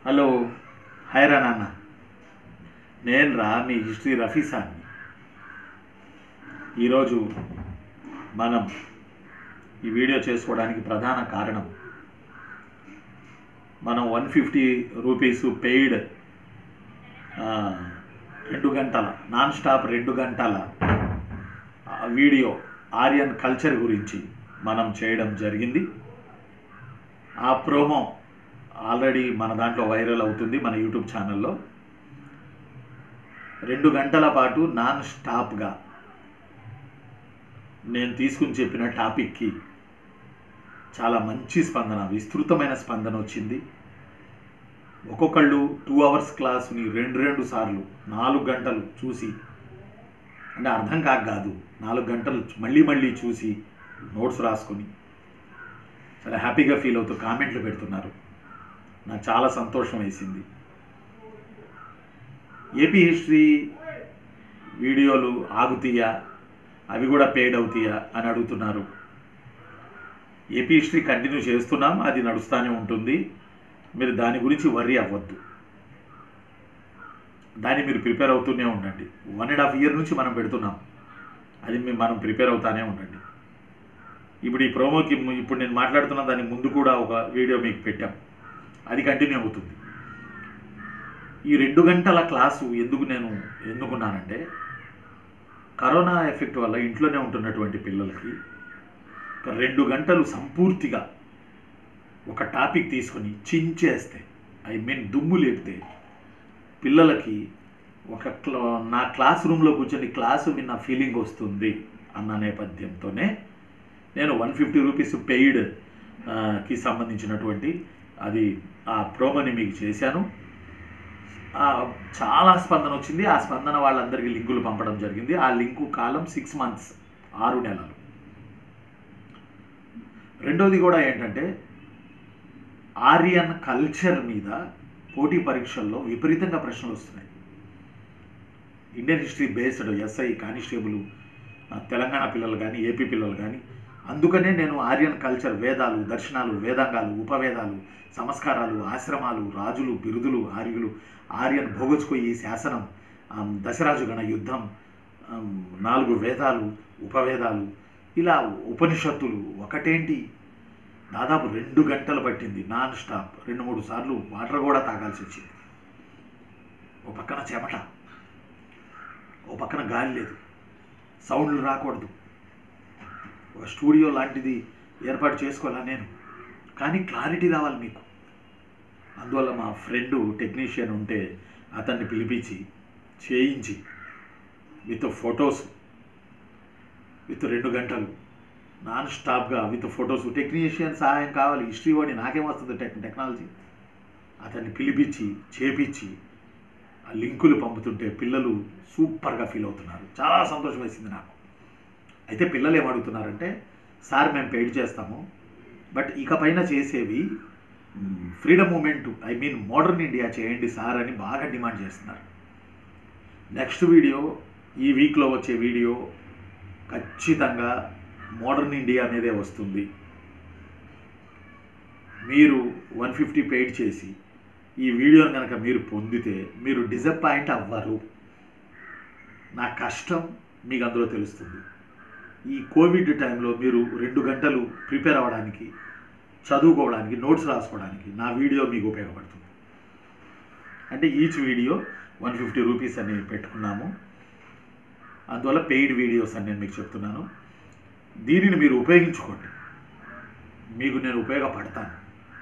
Hello hi రా నాన్న. నేను రా మీ హిస్టరీ రఫీసాన్ని. ఈరోజు మనం ఈ వీడియో చేసుకోవడానికి ప్రధాన కారణం మనం 150 రూపీస్ పెయిడ్ 2 గంటల నాన్ స్టాప్ 2 గంటల వీడియో ఆర్యన్ కల్చర్ గురించి మనం చేయడం జరిగింది. ఆ ప్రోమో ఆల్రెడీ మన దాంట్లో వైరల్ అవుతుంది, మన యూట్యూబ్ ఛానల్లో. 2 గంటల పాటు నాన్ స్టాప్గా నేను తీసుకుని చెప్పిన టాపిక్కి చాలా మంచి స్పందన, విస్తృతమైన స్పందన వచ్చింది. ఒక్కొక్కళ్ళు 2 అవర్స్ క్లాసుని 2 సార్లు 4 గంటలు చూసి, అంటే అర్థం కాదు 4 గంటలు మళ్ళీ చూసి నోట్స్ రాసుకొని చాలా హ్యాపీగా ఫీల్ అవుతూ కామెంట్లు పెడుతున్నారు. నాకు చాలా సంతోషం వేసింది. ఏపీ హిస్టరీ వీడియోలు ఆగుతాయా, అవి కూడా పెయిడ్ అవుతాయా అని అడుగుతున్నారు. ఏపీ హిస్టరీ కంటిన్యూ చేస్తున్నాం, అది నడుస్తూనే ఉంటుంది. మీరు దాని గురించి వర్రీ అవ్వద్దు, దాన్ని మీరు ప్రిపేర్ అవుతూనే ఉండండి. 1.5 ఇయర్ నుంచి మనం పెడుతున్నాం, అది మనం ప్రిపేర్ అవుతానే ఉండండి. ఇప్పుడు ఈ ప్రోమోకి ఇప్పుడు నేను మాట్లాడుతున్న దానికి ముందు కూడా ఒక వీడియో మీకు పెట్టాం, అది కంటిన్యూ అవుతుంది. ఈ 2 గంటల క్లాసు నేను ఎన్నుకున్నానంటే, కరోనా ఎఫెక్ట్ వల్ల ఇంట్లోనే ఉంటున్నటువంటి పిల్లలకి 2 గంటలు సంపూర్తిగా ఒక టాపిక్ తీసుకొని చించేస్తే, దుమ్ము లేపితే పిల్లలకి నా క్లాస్ రూమ్లో కూర్చొని క్లాసు విన్న ఫీలింగ్ వస్తుంది అన్న నేపథ్యంతోనే నేను 150 రూపీస్ పెయిడ్ కి సంబంధించినటువంటి ఆ ప్రోమోని మీకు చేశాను. చాలా స్పందన వచ్చింది. ఆ స్పందన వాళ్ళందరికీ లింకులు పంపడం జరిగింది. ఆ లింకు కాలం 6 మంత్స్, 6 నెలలు. రెండోది కూడా ఏంటంటే, ఆర్యన్ కల్చర్ మీద పోటీ పరీక్షల్లో విపరీతంగా ప్రశ్నలు వస్తున్నాయి. Indian history based SI constable Telangana పిల్లలు కానీ, ఏపీ పిల్లలు కానీ. అందుకనే నేను ఆర్యన్ కల్చర్, వేదాలు, దర్శనాలు, వేదాంగాలు, ఉపవేదాలు, సంస్కారాలు, ఆశ్రమాలు, రాజులు, బిరుదులు, ఆర్యులు, ఆర్యన్ భోగజ్కొయ్యి శాసనం, దశరాజుగణ యుద్ధం, 4 వేదాలు, ఉపవేదాలు, ఇలా ఉపనిషత్తులు ఒకటేంటి దాదాపు 2 గంటలు పట్టింది నాన్ స్టాప్. 2-3 సార్లు వాటర్ కూడా తాగాల్సి వచ్చింది. ఓ పక్కన చెమట, ఓ పక్కన గాలి లేదు, సౌండ్లు రాకూడదు. ఒక స్టూడియో లాంటిది ఏర్పాటు చేసుకోవాలా నేను, కానీ క్లారిటీ రావాలి మీకు. అందువల్ల మా ఫ్రెండు టెక్నీషియన్ ఉంటే అతన్ని పిలిపించి చేయించి విత్ ఫొటోస్, విత్ 2 గంటలు నాన్ స్టాప్గా విత్ ఫొటోస్. టెక్నీషియన్ సహాయం కావాలి, హిస్టరీ వాడి నాకేమొస్తుంది టెక్నాలజీ. అతన్ని పిలిపించి చేపించి ఆ లింకులు పంపుతుంటే పిల్లలు సూపర్గా ఫీల్ అవుతున్నారు. చాలా సంతోషం వేసింది నాకు. అయితే పిల్లలు ఏమడుగుతున్నారంటే, సార్ మేము పెయిడ్ చేస్తాము, బట్ ఇకపైన చేసేవి ఫ్రీడమ్ మూమెంట్, మోడర్న్ ఇండియా చేయండి సార్ అని బాగా డిమాండ్ చేస్తున్నారు. నెక్స్ట్ వీడియో, ఈ వీక్లో వచ్చే వీడియో ఖచ్చితంగా మోడర్న్ ఇండియా మీదే వస్తుంది. మీరు 150 పెయిడ్ చేసి ఈ వీడియోని కనుక మీరు పొందితే మీరు డిసప్పాయింట్ అవ్వరు. నా కష్టం మీకు అందులో తెలుస్తుంది. ఈ కోవిడ్ టైంలో మీరు 2 గంటలు ప్రిపేర్ అవ్వడానికి, చదువుకోవడానికి, నోట్స్ రాసుకోవడానికి నా వీడియో మీకు ఉపయోగపడుతుంది. అంటే ఈచ్ వీడియో 150 రూపీస్ అని పెట్టుకున్నాము. అందువల్ల పెయిడ్ వీడియోస్ అని నేను మీకు చెప్తున్నాను. దీనిని మీరు ఉపయోగించుకోండి, మీకు నేను ఉపయోగపడతాను.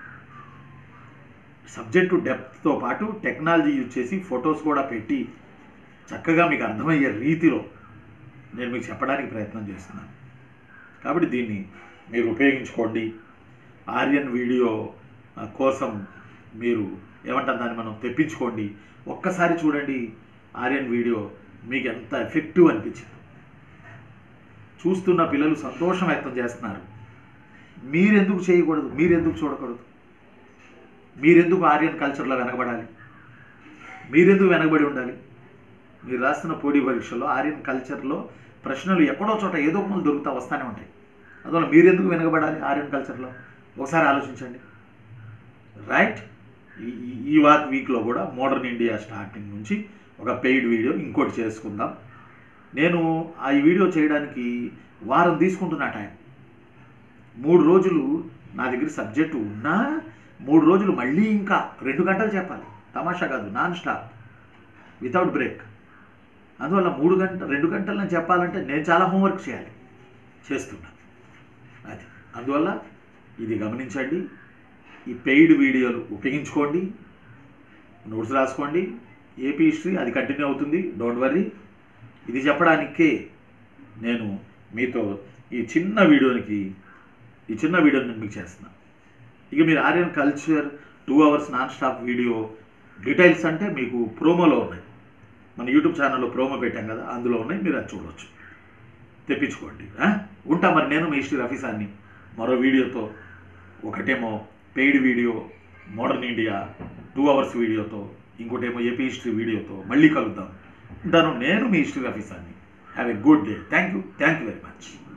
సబ్జెక్టు డెప్త్తో పాటు టెక్నాలజీ యూజ్ చేసి ఫొటోస్ కూడా పెట్టి చక్కగా మీకు అర్థమయ్యే రీతిలో నేను మీకు చెప్పడానికి ప్రయత్నం చేస్తున్నాను. కాబట్టి దీన్ని మీరు ఉపయోగించుకోండి. ఆర్యన్ వీడియో కోసం మీరు దాన్ని మనం తెప్పించుకోండి. ఒక్కసారి చూడండి ఆర్యన్ వీడియో, మీకు ఎంత ఎఫెక్టివ్ అనిపించింది. చూస్తున్న పిల్లలు సంతోషం వ్యక్తం చేస్తున్నారు. మీరెందుకు చేయకూడదు, మీరెందుకు చూడకూడదు, మీరెందుకు ఆర్యన్ కల్చర్లో వెనకబడాలి, మీరెందుకు వెనకబడి ఉండాలి? మీరు రాస్తున్న పోటీ పరీక్షల్లో ఆర్యన్ కల్చర్లో ప్రశ్నలు ఎక్కడో చోట ఏదో ఒకటి దొరుకుతా వస్తూనే ఉంటాయి. అందువల్ల మీరెందుకు వెనకబడాలి ఆర్యన్ కల్చర్లో? ఒకసారి ఆలోచించండి. రైట్? ఈ వీక్లో కూడా మోడర్న్ ఇండియా స్టార్టింగ్ నుంచి ఒక పెయిడ్ వీడియో ఇంకోటి చేసుకుందాం. నేను ఆ వీడియో చేయడానికి వారం తీసుకుంటున్నా టైం. 3 రోజులు నా దగ్గర సబ్జెక్టు ఉన్నా 3 రోజులు మళ్ళీ ఇంకా 2 గంటలు చెప్పాలి. తమాషా కాదు, నాన్ స్టాప్, వితౌట్ బ్రేక్. అందువల్ల 2 గంటలు నేను చెప్పాలంటే నేను చాలా హోంవర్క్ చేస్తున్నా. అది అందువల్ల ఇది గమనించండి. ఈ పెయిడ్ వీడియోలు ఉపయోగించుకోండి, నోట్స్ రాసుకోండి. ఏపీ హిస్టరీ అది కంటిన్యూ అవుతుంది, డోంట్ వర్రీ. ఇది చెప్పడానికే నేను మీతో ఈ చిన్న వీడియోని మీకు చేస్తున్నాను. ఇక మీరు Aryan culture 2 hours non stop video details అంటే మీకు ప్రోమోలో ఉన్నాయి. మన యూట్యూబ్ ఛానల్లో ప్రోమో పెట్టాం కదా, అందులో ఉన్నాయి, మీరు అది చూడవచ్చు, తెప్పించుకోండి. ఉంటా మరి. నేను మీ హిస్టరీ రఫీసాన్ని మరో వీడియోతో, ఒకటేమో paid video modern India 2 hours వీడియోతో, ఇంకోటేమో ఏపీ హిస్టరీ వీడియోతో మళ్ళీ కలుద్దాం. ఉంటాను. నేను మీ హిస్టరీ రఫీసాన్ని. Have a good day. Thank you very much.